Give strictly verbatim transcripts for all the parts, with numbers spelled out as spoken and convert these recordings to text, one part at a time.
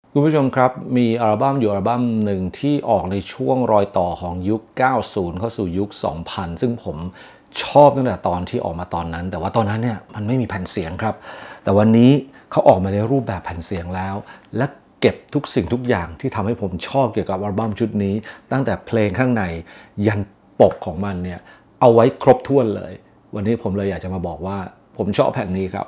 คุณผู้ชมครับมีอัลบั้มอยู่อัลบั้มหนึ่งที่ออกในช่วงรอยต่อของยุค เก้าสิบ เข้าสู่ยุค สองพัน ซึ่งผมชอบตั้งแต่ตอนที่ออกมาตอนนั้นแต่ว่าตอนนั้นเนี่ยมันไม่มีแผ่นเสียงครับแต่วันนี้เขาออกมาในรูปแบบแผ่นเสียงแล้วและเก็บทุกสิ่งทุกอย่างที่ทำให้ผมชอบเกี่ยวกับอัลบั้มชุดนี้ตั้งแต่เพลงข้างในยันปกของมันเนี่ยเอาไว้ครบถ้วนเลยวันนี้ผมเลยอยากจะมาบอกว่าผมชอบแผ่นนี้ครับ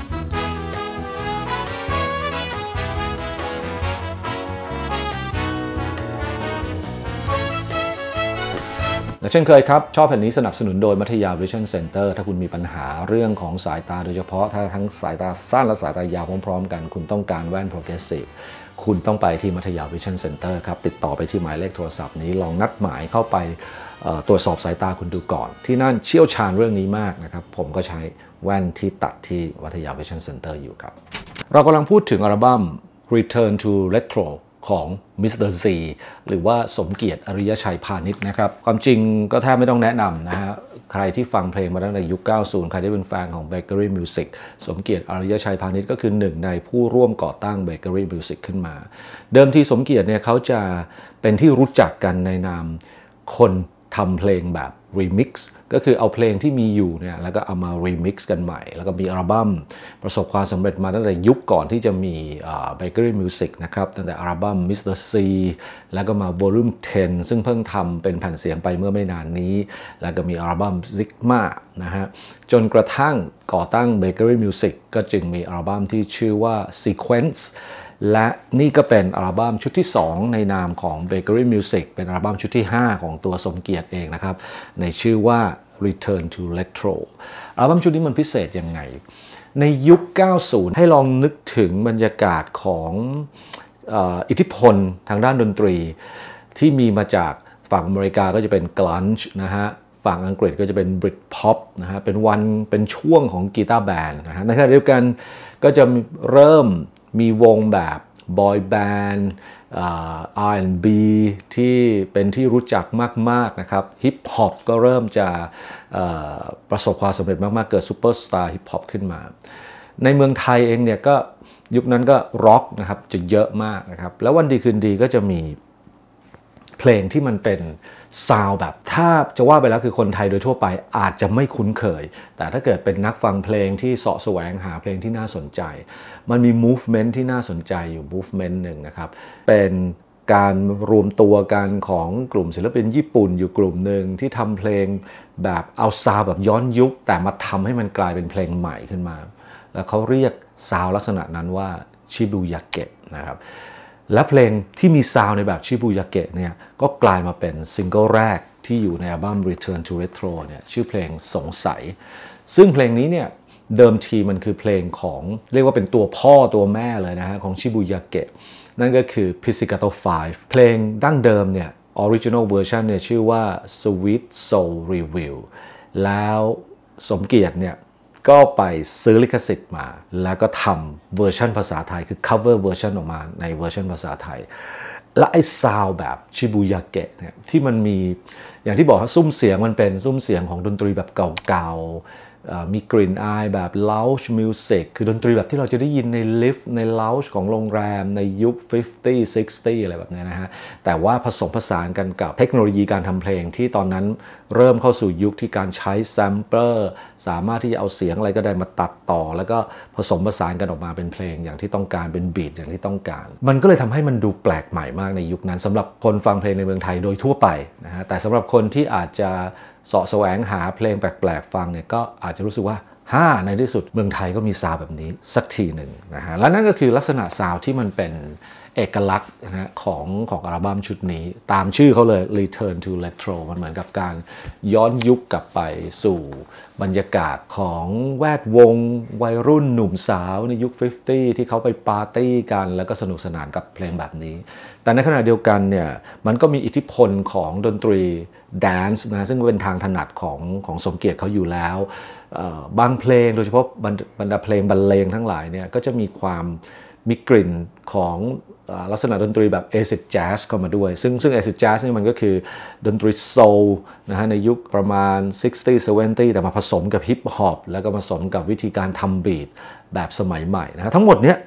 และเช่นเคยครับชอบแผ่นนี้สนับสนุนโดยมัธยา Vision Center ถ้าคุณมีปัญหาเรื่องของสายตาโดยเฉพาะถ้าทั้งสายตาสั้นและสายตายาวพร้อมๆกันคุณต้องการแว่น Progressive คุณต้องไปที่มัธยา Vision Center ครับติดต่อไปที่หมายเลขโทรศัพท์นี้ลองนัดหมายเข้าไปตรวจสอบสายตาคุณดูก่อนที่นั่นเชี่ยวชาญเรื่องนี้มากนะครับผมก็ใช้แว่นที่ตัดที่มัธยา Vision Center อยู่ครับเรากำลังพูดถึงอัลบั้ม Return to Retroของ มิสเตอร์ ซี หรือว่าสมเกียรติอริยชัยพานิชนะครับความจริงก็แทบไม่ต้องแนะนำนะฮะใครที่ฟังเพลงมาตั้งแต่ยุค เก้าสิบ ใครที่เป็นแฟนของ Bakery Music สมเกียรติอริยชัยพานิชก็คือหนึ่งในผู้ร่วมก่อตั้ง Bakery Music ขึ้นมาเดิมทีสมเกียรติเนี่ยเขาจะเป็นที่รู้จักกันในนามคนทำเพลงแบบ remix ก็คือเอาเพลงที่มีอยู่เนี่ยแล้วก็เอามา remix กันใหม่แล้วก็มีอัลบั้มประสบความสำเร็จมาตั้งแต่ยุคก่อนที่จะมี Bakery Music นะครับตั้งแต่อัลบั้ม มิสเตอร์ ซี แล้วก็มา Volume สิบ ซึ่งเพิ่งทำเป็นแผ่นเสียงไปเมื่อไม่นานนี้แล้วก็มีอัลบั้ม Sigma นะฮะจนกระทั่งก่อตั้ง Bakery Music ก็จึงมีอัลบั้มที่ชื่อว่า Sequenceและนี่ก็เป็นอัลบั้มชุดที่สองในนามของ Bakery Music เป็นอัลบั้มชุดที่ห้าของตัวสมเกียรติเองนะครับในชื่อว่า Return to Retro อัลบั้มชุดนี้มันพิเศษยังไงในยุค เก้าสิบ ให้ลองนึกถึงบรรยากาศของอิทธิพลทางด้านดนตรีที่มีมาจากฝั่งอเมริกาก็จะเป็น Grunge นะฮะฝั่งอังกฤษก็จะเป็น Britpop นะฮะเป็นวันเป็นช่วงของกีตาร์แบนด์นะฮะในขณะเดียวกันก็จะเริ่มมีวงแบบบอยแบนด์ อาร์ แอนด์ บี ที่เป็นที่รู้จักมากๆนะครับฮิปฮอปก็เริ่มจะประสบความสำเร็จมากๆเกิดซูเปอร์สตาร์ฮิปฮอปขึ้นมาในเมืองไทยเองเนี่ยก็ยุคนั้นก็ร็อกนะครับจะเยอะมากนะครับแล้ววันดีคืนดีก็จะมีเพลงที่มันเป็นซาวด์แบบถ้าจะว่าไปแล้วคือคนไทยโดยทั่วไปอาจจะไม่คุ้นเคยแต่ถ้าเกิดเป็นนักฟังเพลงที่เสาะแสวงหาเพลงที่น่าสนใจมันมี movement ที่น่าสนใจอยู่ movement หนึ่งนะครับเป็นการรวมตัวกันของกลุ่มศิลปินญี่ปุ่นอยู่กลุ่มหนึ่งที่ทำเพลงแบบเอาซาวด์แบบย้อนยุคแต่มาทำให้มันกลายเป็นเพลงใหม่ขึ้นมาแล้วเขาเรียกซาวด์ลักษณะนั้นว่าชิบุยาเกะนะครับและเพลงที่มีซาวด์ในแบบชิบุยาเกะเนี่ยก็กลายมาเป็นซิงเกิลแรกที่อยู่ในอัลบั้ม Return to Retro เนี่ยชื่อเพลงสงสัยซึ่งเพลงนี้เนี่ยเดิมทีมันคือเพลงของเรียกว่าเป็นตัวพ่อตัวแม่เลยนะฮะของชิบุยาเกะนั่นก็คือ Pizzicato ไฟว์ เพลงดั้งเดิมเนี่ย Original Version เนี่ยชื่อว่า Sweet Soul Review แล้วสมเกียรติเนี่ยก็ไปซื้อลิขสิทธิ์มาแล้วก็ทำเวอร์ชันภาษาไทยคือ cover เวอร์ชันออกมาในเวอร์ชันภาษาไทยและไอ้ซาวแบบชิบุยาเกะเนี่ยที่มันมีอย่างที่บอกว่าซุ้มเสียงมันเป็นซุ้มเสียงของดนตรีแบบเก่าๆมีกลิ่นอายแบบ lounge music คือดนตรีแบบที่เราจะได้ยินในลิฟต์ใน lounge ของโรงแรมในยุค ห้าสิบ หกสิบ อะไรแบบนี้นะฮะแต่ว่าผสมผสานกันกับเทคโนโลยีการทำเพลงที่ตอนนั้นเริ่มเข้าสู่ยุคที่การใช้แซมเปอร์สามารถที่จะเอาเสียงอะไรก็ได้มาตัดต่อแล้วก็ผสมผสานกันออกมาเป็นเพลงอย่างที่ต้องการเป็นบีทอย่างที่ต้องการมันก็เลยทำให้มันดูแปลกใหม่มากในยุคนั้นสำหรับคนฟังเพลงในเมืองไทยโดยทั่วไปนะฮะแต่สำหรับคนที่อาจจะเสาะแสวงหาเพลงแปลกๆฟังเนี่ยก็อาจจะรู้สึกว่าฮ่าในที่สุดเมืองไทยก็มีซาวด์แบบนี้สักทีหนึ่งนะฮะและนั่นก็คือลักษณะซาวด์ที่มันเป็นเอกลักษณ์นะฮะของของอัลบั้มชุดนี้ตามชื่อเขาเลย Return to Retro มันเหมือนกับการย้อนยุคกลับไปสู่บรรยากาศของแวดวงวัยรุ่นหนุ่มสาวในยุค ห้าสิบ ที่เขาไปปาร์ตี้กันแล้วก็สนุกสนานกับเพลงแบบนี้แต่ในขณะเดียวกันเนี่ยมันก็มีอิทธิพลของดนตรีแดนซ์นะซึ่งเป็นทางถนัดของของสมเกียรติเขาอยู่แล้วบางเพลงโดยเฉพาะบรรดาเพลงบรรเลงทั้งหลายเนี่ยก็จะมีความมีกลิ่นของลักษณะดนตรีแบบ acid jazz เข้ามาด้วยซึ่งซึ่ง acid jazz นี่มันก็คือดนตรีโซลนะฮะในยุคประมาณ หกสิบ เจ็ดสิบ แต่มาผสมกับฮิปฮอปแล้วก็ผสมกับวิธีการทำบีทแบบสมัยใหม่นะฮะทั้งหมดเนี้ย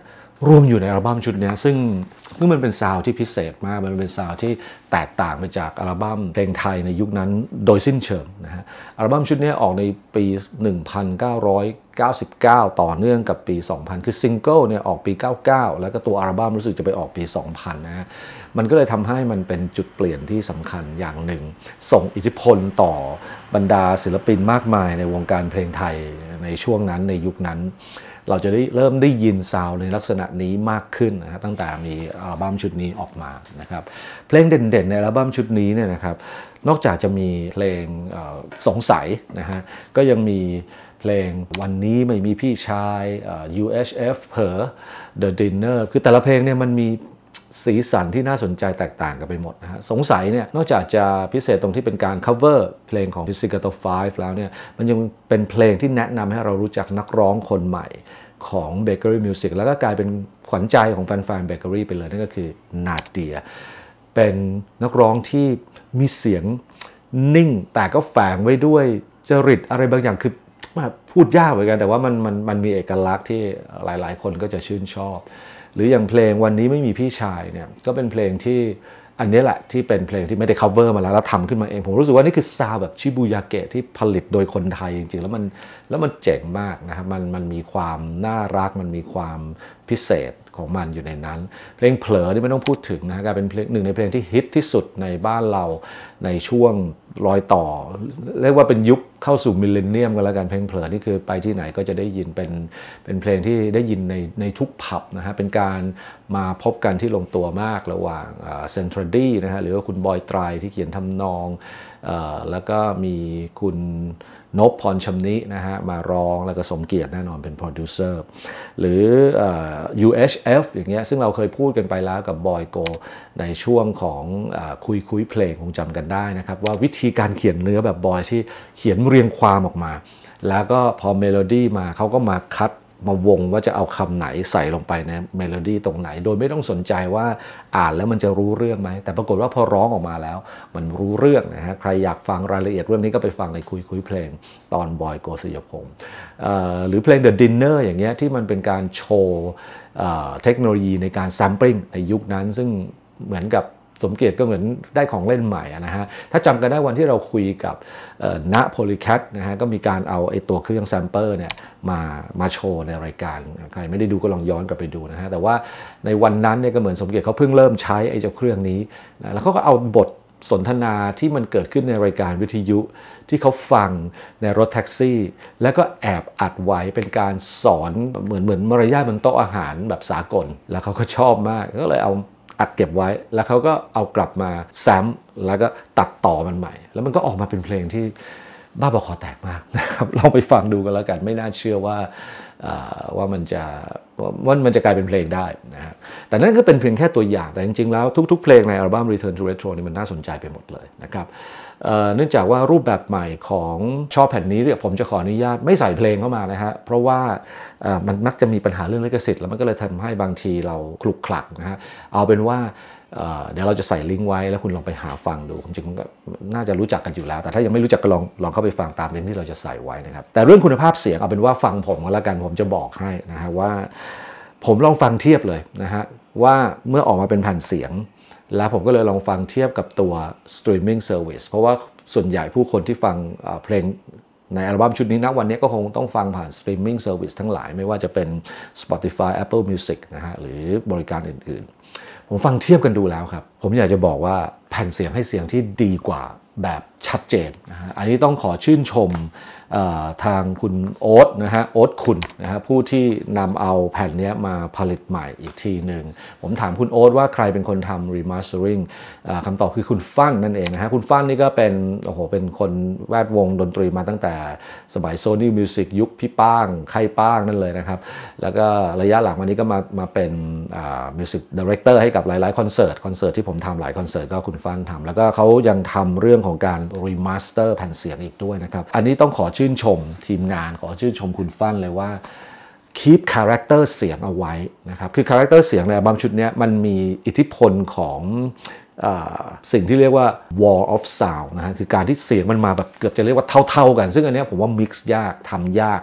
รวมอยู่ในอัลบั้มชุดนี้ซึ่งซึ่งมันเป็นซาวด์ที่พิเศษมากมันเป็นซาวด์ที่แตกต่างไปจากอัลบั้มเพลงไทยในยุคนั้นโดยสิ้นเชิงนะฮะอัลบั้มชุดนี้ออกในปี หนึ่งพันเก้าร้อยเก้าสิบเก้า ต่อเนื่องกับปี สองพัน คือซิงเกิลเนี่ยออกปี เก้าสิบเก้า แล้วก็ตัวอัลบั้มรู้สึกจะไปออกปี สองพัน นะฮะมันก็เลยทำให้มันเป็นจุดเปลี่ยนที่สำคัญอย่างหนึ่งส่งอิทธิพลต่อบรรดาศิลปินมากมายในวงการเพลงไทยในช่วงนั้นในยุคนั้นเราจะได้เริ่มได้ยินซาวด์ในลักษณะนี้มากขึ้นนะตั้งแต่มีอัลบั้มชุดนี้ออกมานะครับเพลงเด่นๆในอัลบั้มชุดนี้เนี่ยนะครับนอกจากจะมีเพลงสงสัยนะฮะก็ยังมีเพลงวันนี้ไม่มีพี่ชาย ยู เอช เอฟ เผลอ The Dinner คือแต่ละเพลงเนี่ยมันมีสีสันที่น่าสนใจแตกต่างกันไปหมดนะฮะสงสัยเนี่ยนอกจากจะพิเศษตรงที่เป็นการ cover เพลงของ Pizzicato ไฟว์ แล้วเนี่ยมันยังเป็นเพลงที่แนะนำให้เรารู้จักนักร้องคนใหม่ของ Bakery Music แล้วก็กลายเป็นขวัญใจของแฟนๆ Bakery ไปเลยนั่นก็คือนาเดียเป็นนักร้องที่มีเสียงนิ่งแต่ก็แฝงไว้ด้วยจริตอะไรบางอย่างคือพูดยากเหมือนกันแต่ว่ามันมันมันมีเอกลักษณ์ที่หลายๆคนก็จะชื่นชอบหรืออย่างเพลงวันนี้ไม่มีพี่ชายเนี่ยก็เป็นเพลงที่อันนี้แหละที่เป็นเพลงที่ไม่ได้ cover มาแล้วแล้วทำขึ้นมาเองผมรู้สึกว่านี่คือซาวแบบชิบูยาเกะที่ผลิตโดยคนไทยจริงๆแล้วมันแล้วมันเจ๋งมากนะครับมันมันมีความน่ารักมันมีความพิเศษของมันอยู่ในนั้นเพลงเผลอที่ไม่ต้องพูดถึงนะกลายเป็นเพลงหนึ่งในเพลงที่ฮิตที่สุดในบ้านเราในช่วงรอยต่อเรียกว่าเป็นยุคเข้าสู่มิลเลนเนียมกันแล้วกันเพลงเผลอนี่คือไปที่ไหนก็จะได้ยินเป็นเป็นเพลงที่ได้ยินในในทุกผับนะฮะเป็นการมาพบกันที่ลงตัวมากระหว่างเซนทรัลดี้นะฮะหรือว่าคุณบอยไตรที่เขียนทำนองแล้วก็มีคุณนพพรชำนินะฮะมาร้องแล้วก็สมเกียรติแน่นอนเป็นโปรดิวเซอร์หรือ ยู เอช เอฟ อย่างเงี้ยซึ่งเราเคยพูดกันไปแล้วกับบอยโกในช่วงของคุยคุยเพลงคงจำกันได้นะครับว่าวิธีการเขียนเนื้อแบบบอยที่เขียนเรียงความออกมาแล้วก็พอเมโลดี้มาเขาก็มาคัดมาวงว่าจะเอาคำไหนใส่ลงไปในเมโลดี้ตรงไหนโดยไม่ต้องสนใจว่าอ่านแล้วมันจะรู้เรื่องไหมแต่ปรากฏว่าพอร้องออกมาแล้วมันรู้เรื่องนะฮะใครอยากฟังรายละเอียดเรื่องนี้ก็ไปฟังในคุยคุยเพลงตอนบอยโกศิยพงศ์หรือเพลง The Dinner อย่างเงี้ยที่มันเป็นการโชว์เทคโนโลยีในการแซมปลิ้งในยุคนั้นซึ่งเหมือนกับสมเกียรติก็เหมือนได้ของเล่นใหม่นะฮะถ้าจำกันได้วันที่เราคุยกับณโพลีแคทนะฮะก็มีการเอาไอ้ตัวเครื่องแซมเปอร์เนี่ยมามาโชว์ในรายการใครไม่ได้ดูก็ลองย้อนกลับไปดูนะฮะแต่ว่าในวันนั้นเนี่ยก็เหมือนสมเกียรติเขาเพิ่งเริ่มใช้ไอ้เจ้าเครื่องนี้นะแล้วเขาก็เอาบทสนทนาที่มันเกิดขึ้นในรายการวิทยุที่เขาฟังในรถแท็กซี่แล้วก็แอบอัดไว้เป็นการสอนเหมือนเหมือนมารยาทบนโต๊ะอาหารแบบสากลแล้วเขาก็ชอบมากก็เลยเอาอัดเก็บไว้แล้วเขาก็เอากลับมาแซมแล้วก็ตัดต่อมันใหม่แล้วมันก็ออกมาเป็นเพลงที่บ้าบอคอแตกมากนะครับลองไปฟังดูกันแล้วกันไม่น่าเชื่อว่าว่ามันจะว่ามันจะกลายเป็นเพลงได้นะฮะแต่นั่นก็เป็นเพียงแค่ตัวอย่างแต่จริงๆแล้วทุกๆเพลงในอัลบั้ม Return to Retro นี่มันน่าสนใจไปหมดเลยนะครับเนื่องจากว่ารูปแบบใหม่ของชอบแผ่นนี้เนี่ยผมจะขออนุญาตไม่ใส่เพลงเข้ามานะฮะเพราะว่ามันมักจะมีปัญหาเรื่องลิขสิทธิ์แล้วมันก็เลยทำให้บางทีเราคลุกคลักนะฮะเอาเป็นว่าเดี๋ยวเราจะใส่ลิงก์ไว้แล้วคุณลองไปหาฟังดูจริงๆก็น่าจะรู้จักกันอยู่แล้วแต่ถ้ายังไม่รู้จักก็ลองลองเข้าไปฟังตามลิงก์ที่เราจะใส่ไว้นะครับแต่เรื่องคุณภาพเสียงเอาเป็นว่าฟังผมก็แล้วกันผมจะบอกให้นะฮะว่าผมลองฟังเทียบเลยนะฮะว่าเมื่อออกมาเป็นแผ่นเสียงแล้วผมก็เลยลองฟังเทียบกับตัว streaming service เพราะว่าส่วนใหญ่ผู้คนที่ฟังเพลงในอัลบั้มชุดนี้ณวันนี้ก็คงต้องฟังผ่าน streaming service ทั้งหลายไม่ว่าจะเป็น Spotify Apple Music นะฮะหรือบริการอื่นๆผมฟังเทียบกันดูแล้วครับผมอยากจะบอกว่าแผ่นเสียงให้เสียงที่ดีกว่าแบบชัดเจนนะฮะอันนี้ต้องขอชื่นชมทางคุณโอ๊ตนะฮะโอ๊ตคุณนะฮะผู้ที่นำเอาแผ่นนี้มาผลิตใหม่อีกทีหนึ่งผมถามคุณโอ๊ตว่าใครเป็นคนทำ remastering คำตอบคือคุณฟั่นนั่นเองนะฮะคุณฟั่นนี่ก็เป็นโอ้โหเป็นคนแวดวงดนตรีมาตั้งแต่สมัย Sony Music ยุคพี่ป้างไข่ป้างนั่นเลยนะครับแล้วก็ระยะหลังมานี้ก็มามาเป็น Music Director ให้กับหลายๆคอนเสิร์ตคอนเสิร์ตที่ผมทำหลายคอนเสิร์ตก็คุณฟั่นทำแล้วก็เขายังทำเรื่องของการ remaster แผ่นเสียงอีกด้วยนะครับอันนี้ต้องขอชื่นชมทีมงานขอชื่นชมคุณฟั่นเลยว่า keep character เสียงเอาไว้นะครับคือ character เสียงในอัลบั้มชุดนี้มันมีอิทธิพลของสิ่งที่เรียกว่า wall of sound นะฮะคือการที่เสียงมันมาแบบเกือบจะเรียกว่าเท่าๆกันซึ่งอันนี้ผมว่า mix ยากทำยาก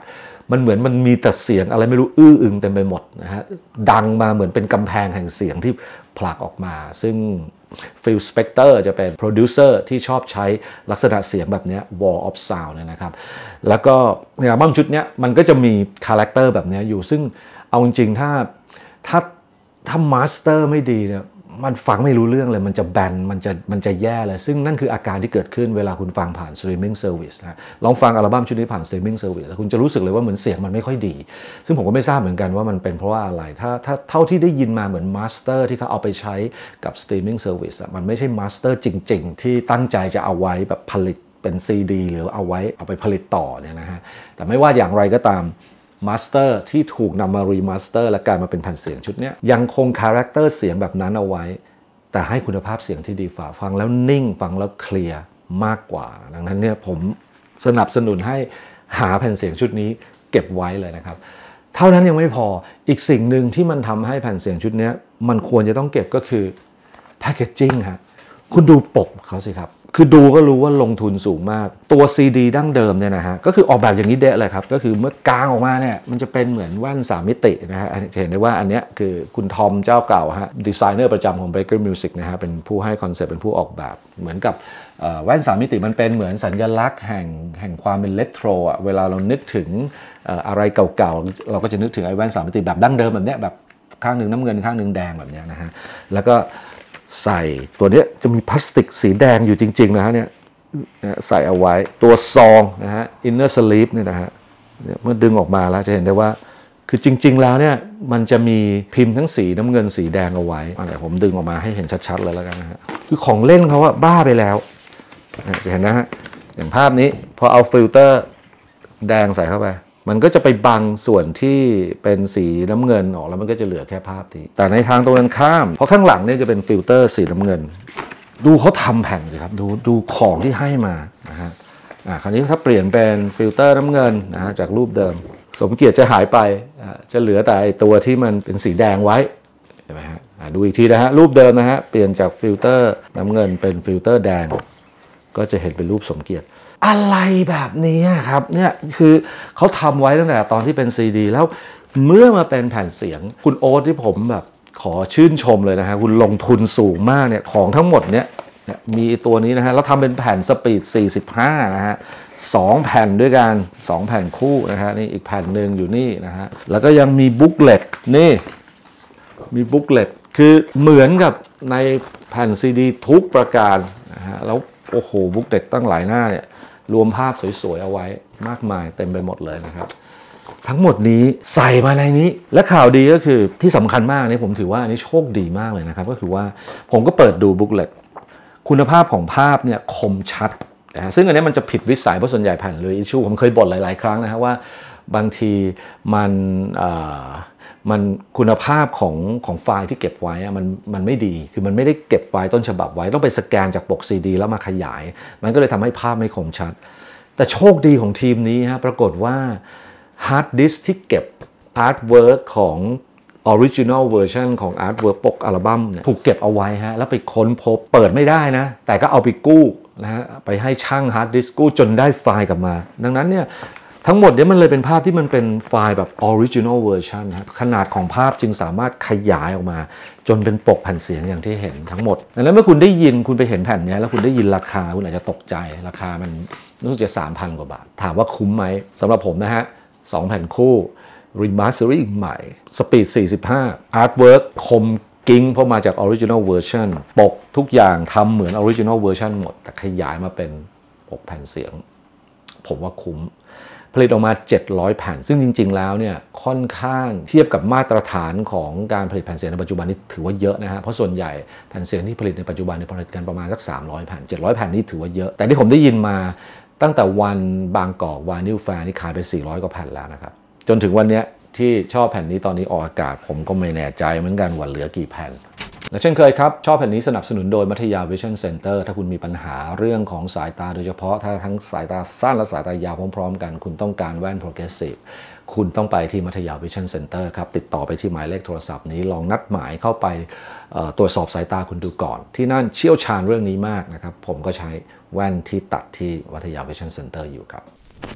มันเหมือนมันมีแต่เสียงอะไรไม่รู้อื้ออึงเต็มไปหมดนะฮะดังมาเหมือนเป็นกำแพงแห่งเสียงที่ผลักออกมาซึ่งฟิล สเปกเตอร์ จะเป็นโปรดิวเซอร์ที่ชอบใช้ลักษณะเสียงแบบนี้ wall of sound เนี่ยนะครับแล้วก็ในอัลบั้มชุดนี้มันก็จะมีคาแรคเตอร์แบบนี้อยู่ซึ่งเอาจริงๆถ้าถ้าถ้ามาสเตอร์ไม่ดีเนี่ยมันฟังไม่รู้เรื่องเลยมันจะแบนมันจะมันจะแย่เลยซึ่งนั่นคืออาการที่เกิดขึ้นเวลาคุณฟังผ่านสตรีมมิ่งเซอร์วิสนะลองฟังอัลบั้มชุดนี้ผ่านสตรีมมิ่งเซอร์วิสคุณจะรู้สึกเลยว่าเหมือนเสียงมันไม่ค่อยดีซึ่งผมก็ไม่ทราบเหมือนกันว่ามันเป็นเพราะว่าอะไรถ้าถ้าเท่าที่ได้ยินมาเหมือนมาสเตอร์ที่เขาเอาไปใช้กับสตรีมมิ่งเซอร์วิสมันไม่ใช่มาสเตอร์จริงๆที่ตั้งใจจะเอาไว้แบบผลิตเป็น ซี ดี หรือเอาไว้เอาไปผลิตต่อเนี่ยนะฮะแต่ไม่ว่าอย่างไรก็ตามมาสเตอร์ที่ถูกนำมารีมาสเตอร์และกลายมาเป็นแผ่นเสียงชุดนี้ยังคงคาแรคเตอร์เสียงแบบนั้นเอาไว้แต่ให้คุณภาพเสียงที่ดีฝ่าฟังแล้วนิ่งฟังแล้วเคลียร์มากกว่าดังนั้นเนี่ยผมสนับสนุนให้หาแผ่นเสียงชุดนี้เก็บไว้เลยนะครับเท่านั้นยังไม่พออีกสิ่งหนึ่งที่มันทำให้แผ่นเสียงชุดนี้มันควรจะต้องเก็บก็คือแพคเกจจิ้งฮะคุณดูปกเขาสิครับคือดูก็รู้ว่าลงทุนสูงมากตัว ซี ดี ดั้งเดิมเนี่ยนะฮะก็คือออกแบบอย่างนี้เดะเลยครับก็คือเมื่อกางออกมาเนี่ยมันจะเป็นเหมือนแว่นสามมิตินะฮะเห็นได้ว่าอันนี้คือคุณทอมเจ้าเก่าฮะดีไซเนอร์ประจำของ Baker Music นะฮะเป็นผู้ให้คอนเซ็ปต์เป็นผู้ออกแบบเหมือนกับแว่นสามมิติมันเป็นเหมือนสัญลักษณ์แห่งแห่งความเป็นเรโทรอ่ะเวลาเรานึกถึงอะไรเก่าๆเราก็จะนึกถึงไอ้แว่นสามมิติแบบดั้งเดิมแบบเนี้ยแบบข้างหนึ่งน้ำเงินข้างหนึ่งแดงแบบนี้นะฮะแล้วก็ใส่ตัวนี้จะมีพลาสติกสีแดงอยู่จริงๆนะฮะเนี่ยใส่เอาไว้ตัวซองนะฮะ inner sleeve เนี่ยนะฮะเมื่อดึงออกมาแล้วจะเห็นได้ว่าคือจริงๆแล้วเนี่ยมันจะมีพิมพ์ทั้งสีน้ำเงินสีแดงเอาไว้เดี๋ยวผมดึงออกมาให้เห็นชัดๆเลยแล้วกันนะฮะคือของเล่นเขาอะบ้าไปแล้วจะเห็นนะฮะอย่างภาพนี้พอเอาฟิลเตอร์แดงใส่เข้าไปมันก็จะไปบังส่วนที่เป็นสีน้ำเงินออกแล้วมันก็จะเหลือแค่ภาพที่แต่ในทางตรงกันข้ามเพราะข้างหลังเนี่ยจะเป็นฟิลเตอร์สีน้ำเงินดูเขาทำแผ่นสิครับดูดูของที่ให้มานะฮะอ่าคราวนี้ถ้าเปลี่ยนเป็นฟิลเตอร์น้ำเงินนะฮะจากรูปเดิมสมเกียรติจะหายไปจะเหลือแต่ตัวที่มันเป็นสีแดงไว้เห็นไหมฮะดูอีกทีนะฮะรูปเดิมนะฮะเปลี่ยนจากฟิลเตอร์น้ำเงินเป็นฟิลเตอร์แดงก็จะเห็นเป็นรูปสมเกียรติอะไรแบบนี้ครับเนี่ยคือเขาทำไว้ตั้งแต่ตอนที่เป็นซีดีแล้วเมื่อมาเป็นแผ่นเสียงคุณโอ๊ตที่ผมแบบขอชื่นชมเลยนะฮะคุณลงทุนสูงมากเนี่ยของทั้งหมดเนี่ยมีตัวนี้นะฮะแล้วทำเป็นแผ่นสปีดสี่สิบห้านะฮะสองแผ่นด้วยกันสองแผ่นคู่นะฮะนี่อีกแผ่นหนึ่งอยู่นี่นะฮะแล้วก็ยังมีบุ๊กเล็ตนี่มีบุ๊กเล็ตคือเหมือนกับในแผ่นซีดีทุกประการนะฮะแล้วโอ้โหบุ๊กเล็ตตั้งหลายหน้าเนี่ยรวมภาพสวยๆเอาไว้มากมายเต็มไปหมดเลยนะครับทั้งหมดนี้ใส่มาในนี้และข่าวดีก็คือที่สำคัญมากนี่ผมถือว่าอันนี้โชคดีมากเลยนะครับก็คือว่าผมก็เปิดดูบุ๊กเล็ตคุณภาพของภาพเนี่ยคมชัดนะซึ่งอันนี้มันจะผิดวิสัยเพราะส่วนใหญ่แผ่นเลยอิชชูผมเคยบ่นหลายๆครั้งนะครับว่าบางทีมันมันคุณภาพของของไฟล์ที่เก็บไว้มันมันไม่ดีคือมันไม่ได้เก็บไฟล์ต้นฉบับไว้ต้องไปสแกนจากปกซีดีแล้วมาขยายมันก็เลยทำให้ภาพไม่คมชัดแต่โชคดีของทีมนี้ฮะปรากฏว่าฮาร์ดดิสก์ที่เก็บอาร์ตเวิร์กของ Original Version ของ Artwork ปกอัลบั้มเนี่ยถูกเก็บเอาไว้ฮะแล้วไปค้นพบเปิดไม่ได้นะแต่ก็เอาไปกู้นะฮะไปให้ช่างฮาร์ดดิสก์กู้จนได้ไฟล์กลับมาดังนั้นเนี่ยทั้งหมดเนี่ยมันเลยเป็นภาพที่มันเป็นไฟล์แบบ Original Version นะขนาดของภาพจึงสามารถขยายออกมาจนเป็นปกแผ่นเสียงอย่างที่เห็นทั้งหมดดังนั้นเมื่อคุณได้ยินคุณไปเห็นแผ่นนี้แล้วคุณได้ยินราคาคุณอาจจะตกใจราคามันรู้สึกจะ สามพัน กว่าบาทถามว่าคุ้มไหมสำหรับผมนะฮะสองแผ่นคู่Remastering ใหม่ Speed สี่สิบห้า Artwork คมกิ้งเพราะมาจาก Original Version ปกทุกอย่างทำเหมือน Original Version หมดแต่ขยายมาเป็นปกแผ่นเสียงผมว่าคุ้มผลิตออกมาเจ็ดร้อยแผ่นซึ่งจริงๆแล้วเนี่ยค่อนข้างเทียบกับมาตรฐานของการผลิตแผ่นเสียงในปัจจุบันนี้ถือว่าเยอะนะฮะเพราะส่วนใหญ่แผ่นเสียงที่ผลิตในปัจจุบันเนี่ยผลิตกันประมาณสักสามร้อยแผ่นเจ็ดร้อยแผ่นนี่ถือว่าเยอะแต่ที่ผมได้ยินมาตั้งแต่วันบางกอกวานิลแฟร์นี่ขายไปสี่ร้อยกว่าแผ่นแล้วนะครับจนถึงวันนี้ที่ชอบแผ่นนี้ตอนนี้ออกอากาศผมก็ไม่แน่ใจเหมือนกันว่าเหลือกี่แผ่นและเช่นเคยครับชอบแผ่นนี้สนับสนุนโดยมัธยา Vision Center ถ้าคุณมีปัญหาเรื่องของสายตาโดยเฉพาะถ้าทั้งสายตาสั้นและสายตายาวพร้อมๆกันคุณต้องการแว่น Progressive คุณต้องไปที่มัธยา Vision Center ครับติดต่อไปที่หมายเลขโทรศัพท์นี้ลองนัดหมายเข้าไปตรวจสอบสายตาคุณดูก่อนที่นั่นเชี่ยวชาญเรื่องนี้มากนะครับผมก็ใช้แว่นที่ตัดที่มัธยา Vision Center อยู่ครับ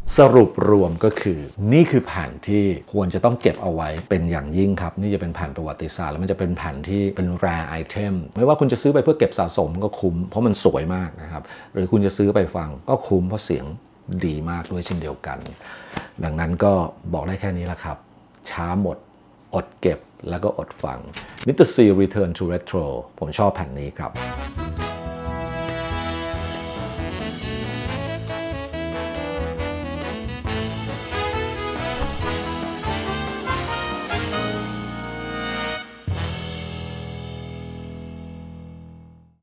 สรุปรวมก็คือนี่คือแผ่นที่ควรจะต้องเก็บเอาไว้เป็นอย่างยิ่งครับนี่จะเป็นแผ่นประวัติศาสตร์แล้วมันจะเป็นแผ่นที่เป็น rare item ไม่ว่าคุณจะซื้อไปเพื่อเก็บสะสมก็คุ้มเพราะมันสวยมากนะครับหรือคุณจะซื้อไปฟังก็คุ้มเพราะเสียงดีมากด้วยเช่นเดียวกันดังนั้นก็บอกได้แค่นี้แหละครับช้าหมดอดเก็บแล้วก็อดฟัง มิสเตอร์ C Return to Retro ผมชอบแผ่นนี้ครับ